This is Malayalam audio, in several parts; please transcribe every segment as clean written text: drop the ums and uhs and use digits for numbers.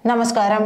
നമസ്കാരം.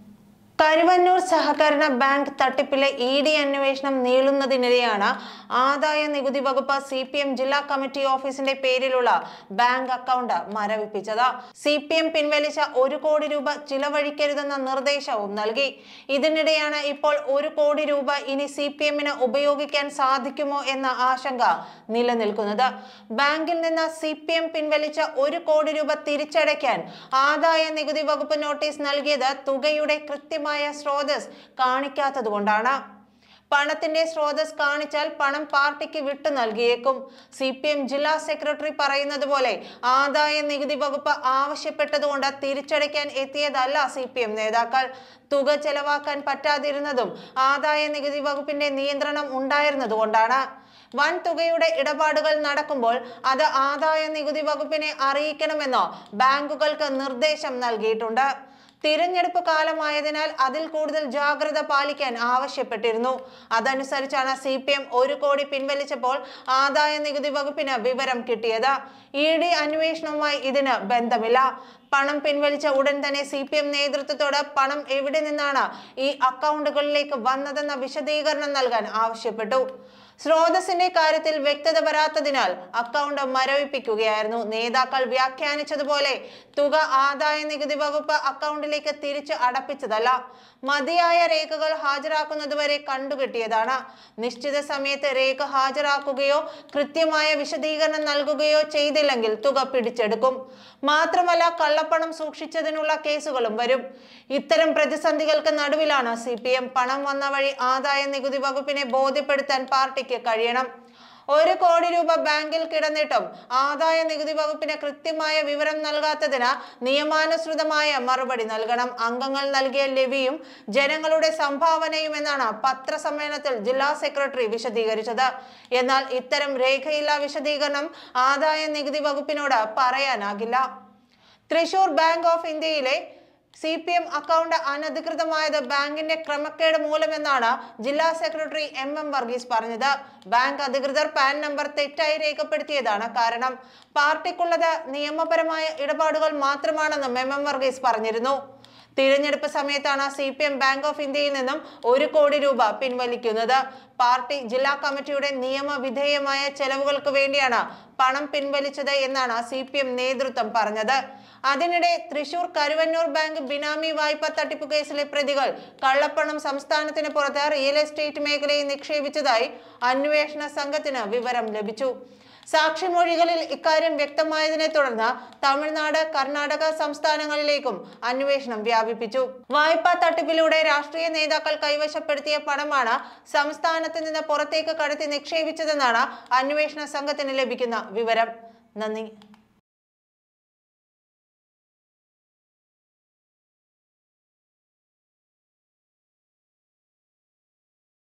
കരുവന്നൂർ സഹകരണ ബാങ്ക് തട്ടിപ്പിലെ ഇഡി അന്വേഷണം നീളുന്നതിനിടെയാണ് ആദായ നികുതി വകുപ്പ് CPM ജില്ലാ കമ്മിറ്റി ഓഫീസിന്റെ പേരിലുള്ള ബാങ്ക് അക്കൗണ്ട് മരവിപ്പിച്ചത്. CPM പിൻവലിച്ച 1 കോടി രൂപ ചിലവഴിക്കരുതെന്ന നിർദ്ദേശവും നൽകി. ഇതിനിടെയാണ് ഇപ്പോൾ 1 കോടി രൂപ ഇനി CPMന് ഉപയോഗിക്കാൻ സാധിക്കുമോ എന്ന ആശങ്ക നിലനിൽക്കുന്നത്. ബാങ്കിൽ നിന്ന് CPM പിൻവലിച്ച 1 കോടി രൂപ തിരിച്ചടയ്ക്കാൻ ആദായ നികുതി വകുപ്പ് നോട്ടീസ് നൽകിയത് തുകയുടെ കൃത്യമായ സ്രോതസ് കാണിക്കാത്തതുകൊണ്ടാണ്. പണത്തിന്റെ സ്രോതസ് കാണിച്ചാൽ പണം പാർട്ടിക്ക് വിട്ടു നൽകിയേക്കും. CPM ജില്ലാ സെക്രട്ടറി പറയുന്നത് പോലെ ആദായ നികുതി വകുപ്പ് ആവശ്യപ്പെട്ടതുകൊണ്ട് തിരിച്ചടയ്ക്കാൻ എത്തിയതല്ല CPM നേതാക്കൾ. തുക ചെലവാക്കാൻ പറ്റാതിരുന്നതും ആദായ നികുതി വകുപ്പിന്റെ നിയന്ത്രണം ഉണ്ടായിരുന്നതുകൊണ്ടാണ്. വൻ തുകയുടെ ഇടപാടുകൾ നടക്കുമ്പോൾ അത് ആദായ നികുതി വകുപ്പിനെ അറിയിക്കണമെന്നോ ബാങ്കുകൾക്ക് നിർദ്ദേശം നൽകിയിട്ടുണ്ട്. തിരഞ്ഞെടുപ്പ് കാലമായതിനാൽ അതിൽ കൂടുതൽ ജാഗ്രത പാലിക്കാൻ ആവശ്യപ്പെട്ടിരുന്നു. അതനുസരിച്ചാണ് CPM 1 കോടി പിൻവലിച്ചപ്പോൾ ആദായ നികുതി വകുപ്പിന് വിവരം കിട്ടിയത്. ഇഡി അന്വേഷണവുമായി ഇതിന് ബന്ധമില്ല. പണം പിൻവലിച്ച ഉടൻ തന്നെ CPM നേതൃത്വത്തോട് പണം എവിടെ നിന്നാണ് ഈ അക്കൗണ്ടുകളിലേക്ക് വന്നതെന്ന വിശദീകരണം നൽകാൻ ആവശ്യപ്പെട്ടു. സ്രോതസിന്റെ കാര്യത്തിൽ വ്യക്തത വരാത്തതിനാൽ അക്കൗണ്ട് മരവിപ്പിക്കുകയായിരുന്നു. നേതാക്കൾ വ്യാഖ്യാനിച്ചതുപോലെ തുക ആദായ നികുതി വകുപ്പ് അക്കൗണ്ടിലേക്ക് തിരിച്ച് അടപ്പിച്ചതല്ല, മതിയായ രേഖകൾ ഹാജരാക്കുന്നതുവരെ കണ്ടുകെട്ടിയതാണ്. നിശ്ചിത സമയത്ത് രേഖ ഹാജരാക്കുകയോ കൃത്യമായ വിശദീകരണം നൽകുകയോ ചെയ്തില്ലെങ്കിൽ തുക പിടിച്ചെടുക്കും. മാത്രമല്ല, കള്ളപ്പണം സൂക്ഷിച്ചതിനുള്ള കേസുകളും വരും. ഇത്തരം പ്രതിസന്ധികൾക്ക് നടുവിലാണ് CPM. പണം വന്ന വഴി ആദായ നികുതി വകുപ്പിനെ ബോധ്യപ്പെടുത്താൻ പാർട്ടിക്ക് കഴിയണം. 1 കോടി രൂപ ബാങ്കിൽ കിടന്നിട്ടും ആദായ നികുതി വകുപ്പിന് കൃത്യമായ വിവരം നൽകാത്തതിന് നിയമാനുസൃതമായ മറുപടി നൽകണം. അംഗങ്ങൾ നൽകിയ ലെവിയും ജനങ്ങളുടെ സംഭാവനയും എന്നാണ് പത്രസമ്മേളനത്തിൽ ജില്ലാ സെക്രട്ടറി വിശദീകരിച്ചത്. എന്നാൽ ഇത്തരം രേഖയില്ലാ വിശദീകരണം ആദായ നികുതി വകുപ്പിനോട് പറയാനാകില്ല. തൃശൂർ ബാങ്ക് ഓഫ് ഇന്ത്യയിലെ CPM അക്കൗണ്ട് അനധികൃതമായത് ബാങ്കിന്റെ ക്രമക്കേട് മൂലമെന്നാണ് ജില്ലാ സെക്രട്ടറി MM വർഗീസ് പറഞ്ഞത്. ബാങ്ക് അധികൃതർ പാൻ നമ്പർ തെറ്റായി രേഖപ്പെടുത്തിയതാണ് കാരണം. പാർട്ടിക്കുള്ളത് നിയമപരമായ ഇടപാടുകൾ മാത്രമാണെന്നും MM വർഗീസ് പറഞ്ഞിരുന്നു. തിരഞ്ഞെടുപ്പ് സമയത്താണ് CPM ബാങ്ക് ഓഫ് ഇന്ത്യയിൽ നിന്നും 1 കോടി രൂപ പിൻവലിക്കുന്നത്. പാർട്ടി ജില്ലാ കമ്മിറ്റിയുടെ നിയമവിധേയമായ ചെലവുകൾക്ക് വേണ്ടിയാണ് പണം പിൻവലിച്ചത് എന്നാണ് CPM നേതൃത്വം പറഞ്ഞത്. അതിനിടെ തൃശൂർ കരുവന്നൂർ ബാങ്ക് ബിനാമി വായ്പ തട്ടിപ്പ് കേസിലെ പ്രതികൾ കള്ളപ്പണം സംസ്ഥാനത്തിന് പുറത്ത് റിയൽ എസ്റ്റേറ്റ് മേഖലയിൽ നിക്ഷേപിച്ചതായി അന്വേഷണ സംഘത്തിന് വിവരം ലഭിച്ചു. സാക്ഷിമൊഴികളിൽ ഇക്കാര്യം വ്യക്തമായതിനെ തുടർന്ന് തമിഴ്നാട്, കർണാടക സംസ്ഥാനങ്ങളിലേക്കും അന്വേഷണം വ്യാപിപ്പിച്ചു. വായ്പാ തട്ടിപ്പിലൂടെ രാഷ്ട്രീയ നേതാക്കൾ കൈവശപ്പെടുത്തിയ പണമാണ് സംസ്ഥാനത്ത് നിന്ന് പുറത്തേക്ക് കടത്തി നിക്ഷേപിച്ചതെന്നാണ് അന്വേഷണ സംഘത്തിന് ലഭിക്കുന്ന വിവരം. നന്ദി.